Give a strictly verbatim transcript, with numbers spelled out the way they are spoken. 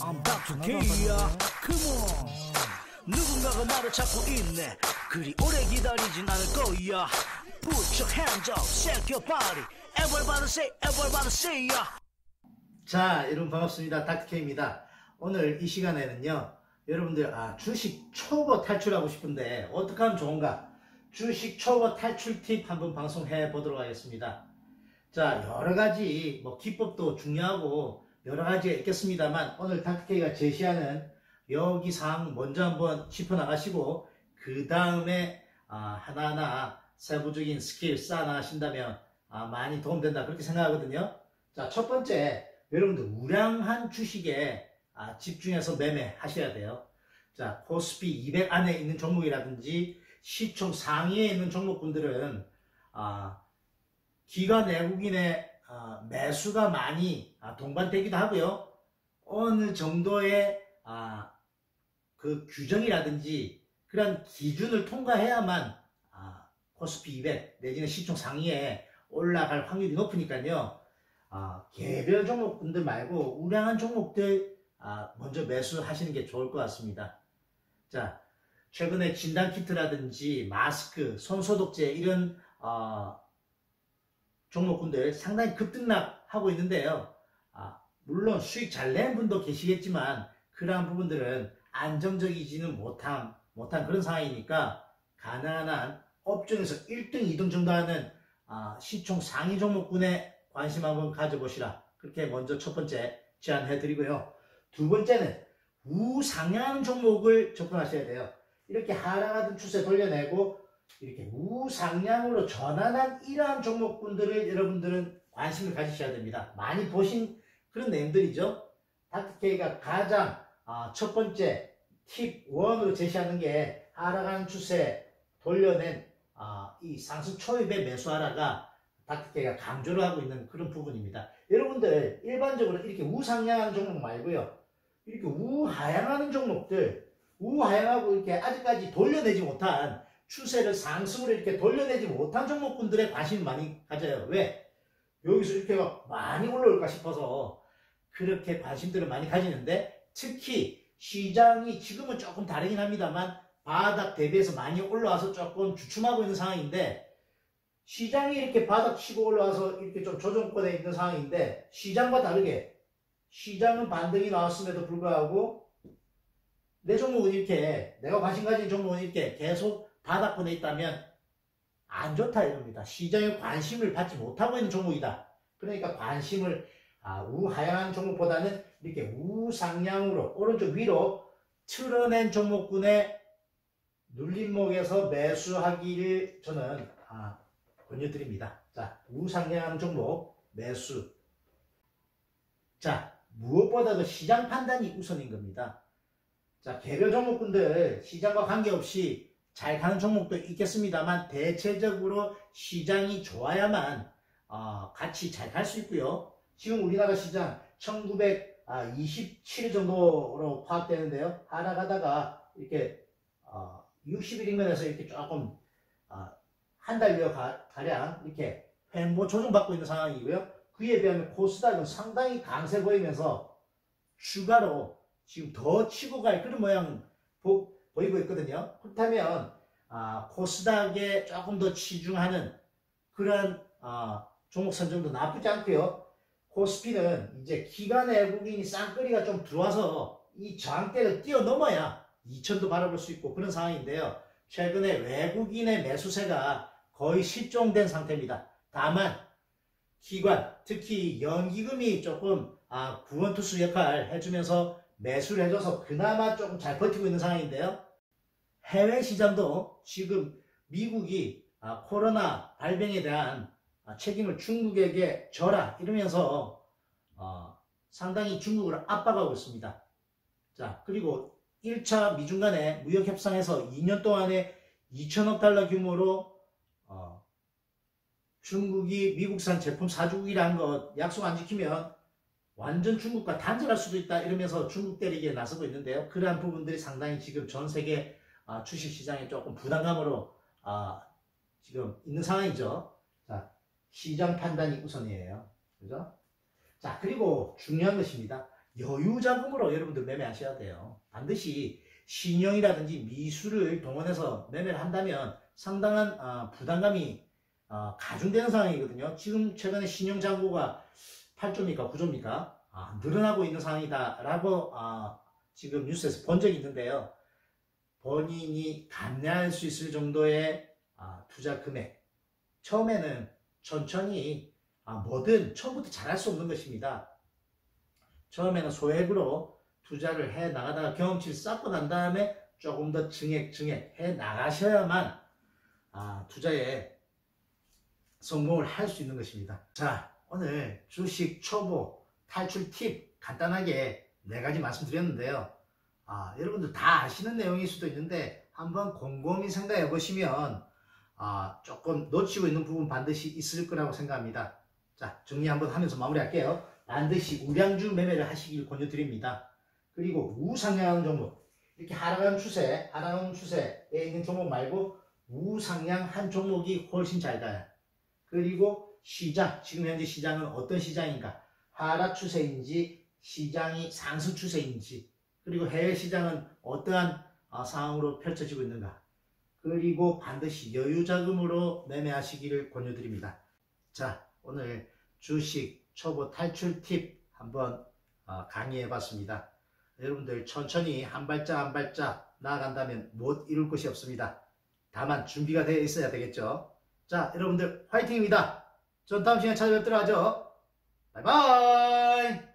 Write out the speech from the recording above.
I'm doctor K야. Come on. 누군가가 나를 찾고 있네. 그리 오래 기다리진 않을 거야. Put your hands up, shake your body. Everybody say, everybody say ya. 자, 여러분 반갑습니다. 닥터 K입니다. 오늘 이 시간에는요, 여러분들 아 주식 초보 탈출하고 싶은데 어떻게 하면 좋은가? 주식 초보 탈출 팁 한번 방송해 보도록 하겠습니다. 자, 여러 가지 뭐 기법도 중요하고 여러 가지가 있겠습니다만 오늘 닥터 K가 제시하는 여기 사항 먼저 한번 짚어나가시고 그 다음에 아, 하나하나 세부적인 스킬 쌓아나가신다면 아, 많이 도움된다 그렇게 생각하거든요. 자, 첫 번째, 여러분들 우량한 주식에 아, 집중해서 매매하셔야 돼요. 자, 코스피 이백 안에 있는 종목이라든지 시총 상위에 있는 종목군들은 아, 기관 외국인의 아, 매수가 많이 아, 동반되기도 하고요. 어느 정도의 아, 그 규정이라든지 그런 기준을 통과해야만 아, 코스피 이백 내지는 시총 상위에 올라갈 확률이 높으니까요. 아, 개별 종목분들 말고 우량한 종목들 아, 먼저 매수하시는 게 좋을 것 같습니다. 자, 최근에 진단키트라든지 마스크, 손소독제 이런 어, 종목군들 상당히 급등락하고 있는데요. 아, 물론 수익 잘 낸 분도 계시겠지만 그러한 부분들은 안정적이지는 못한, 못한 그런 상황이니까 가능한 한 업종에서 일 등, 이 등 정도 하는 아, 시총 상위 종목군에 관심 한번 가져보시라. 그렇게 먼저 첫 번째 제안해 드리고요. 두 번째는 우상향 종목을 접근하셔야 돼요. 이렇게 하락하던 추세 돌려내고 이렇게 우상향으로 전환한 이러한 종목군들을 여러분들은 관심을 가지셔야 됩니다. 많이 보신 그런 내용들이죠. 닥터 K가 가장 아, 첫 번째 팁 일으로 제시하는 게 하락하는 추세 돌려낸 아, 이 상승 초입에 매수하라가 닥터 K가 강조를 하고 있는 그런 부분입니다. 여러분들 일반적으로 이렇게 우상향하는 종목 말고요. 이렇게 우하향하는 종목들, 우하향하고 이렇게 아직까지 돌려내지 못한 추세를 상승으로 이렇게 돌려내지 못한 종목군들에 관심을 많이 가져요. 왜? 여기서 이렇게 많이 올라올까 싶어서 그렇게 관심들을 많이 가지는데 특히 시장이 지금은 조금 다르긴 합니다만 바닥 대비해서 많이 올라와서 조금 주춤하고 있는 상황인데 시장이 이렇게 바닥 치고 올라와서 이렇게 좀 조정권에 있는 상황인데 시장과 다르게 시장은 반등이 나왔음에도 불구하고 내 종목은 이렇게 내가 관심 가진 종목은 이렇게 계속 바닥권에 있다면 안 좋다 이겁니다. 시장에 관심을 받지 못하고 있는 종목이다. 그러니까 관심을 아, 우하향한 종목보다는 이렇게 우상향으로 오른쪽 위로 틀어낸 종목군의 눌림목에서 매수하기를 저는 아, 권유드립니다. 자, 우상향 종목 매수. 자, 무엇보다도 시장 판단이 우선인 겁니다. 자, 개별 종목군들 시장과 관계없이 잘 가는 종목도 있겠습니다만 대체적으로 시장이 좋아야만 어, 같이 잘 갈 수 있고요. 지금 우리나라 시장 천구백이십칠 일 정도로 파악되는데요. 하락하다가 이렇게 어, 육십 일 인근에서 이렇게 조금 어, 한 달여 가량 이렇게 횡보 조정받고 있는 상황이고요. 그에 비하면 코스닥은 상당히 강세 보이면서 추가로 지금 더 치고 갈 그런 모양 보, 보이고 있거든요. 그렇다면 아, 코스닥에 조금 더 치중하는 그런 아, 종목 선정도 나쁘지 않고요. 코스피는 이제 기관 외국인이 쌍끌이가 좀 들어와서 이 저항대를 뛰어넘어야 이천도 바라볼 수 있고 그런 상황인데요. 최근에 외국인의 매수세가 거의 실종된 상태입니다. 다만 기관, 특히 연기금이 조금 아, 구원투수 역할 해주면서 매수를 해줘서 그나마 조금 잘 버티고 있는 상황인데요. 해외 시장도 지금 미국이 아, 코로나 발병에 대한 아, 책임을 중국에게 져라 이러면서 어, 상당히 중국을 압박하고 있습니다. 자, 그리고 일 차 미중 간의 무역 협상에서 이 년 동안에 이천억 달러 규모로 어, 중국이 미국산 제품 사주기라는 것 약속 안 지키면 완전 중국과 단절할 수도 있다 이러면서 중국 때리기에 나서고 있는데요. 그러한 부분들이 상당히 지금 전 세계 아, 주식시장에 조금 부담감으로 아, 지금 있는 상황이죠. 자, 시장 판단이 우선이에요. 그죠? 자, 그리고 중요한 것입니다. 여유 자금으로 여러분들 매매하셔야 돼요. 반드시 신용이라든지 미수를 동원해서 매매를 한다면 상당한 어, 부담감이 어, 가중되는 상황이거든요. 지금 최근에 신용 잔고가 팔 조입니까 구 조입니까? 아, 늘어나고 있는 상황이다라고 어, 지금 뉴스에서 본 적이 있는데요. 본인이 감내할 수 있을 정도의 어, 투자 금액, 처음에는 천천히 아, 뭐든 처음부터 잘할 수 없는 것입니다. 처음에는 소액으로 투자를 해 나가다가 경험치를 쌓고 난 다음에 조금 더 증액 증액 해 나가셔야만 아, 투자에 성공을 할 수 있는 것입니다. 자, 오늘 주식 초보 탈출 팁 간단하게 네 가지 말씀드렸는데요. 아, 여러분들 다 아시는 내용일 수도 있는데 한번 곰곰이 생각해 보시면 아, 조금 놓치고 있는 부분 반드시 있을 거라고 생각합니다. 자, 정리 한번 하면서 마무리할게요. 반드시 우량주 매매를 하시길 권유드립니다. 그리고 우상향하는 종목, 이렇게 하락하는 추세, 하락하는 추세에 있는 종목 말고 우상향한 종목이 훨씬 잘 가요. 그리고 시장, 지금 현재 시장은 어떤 시장인가? 하락 추세인지 시장이 상승 추세인지, 그리고 해외 시장은 어떠한 상황으로 펼쳐지고 있는가? 그리고 반드시 여유 자금으로 매매하시기를 권유드립니다. 자, 오늘 주식 초보 탈출 팁 한번 강의해 봤습니다. 여러분들 천천히 한 발짝 한 발짝 나아간다면 못 이룰 것이 없습니다. 다만 준비가 되어 있어야 되겠죠. 자, 여러분들 화이팅입니다. 전 다음 시간에 찾아뵙도록 하죠. 바이바이.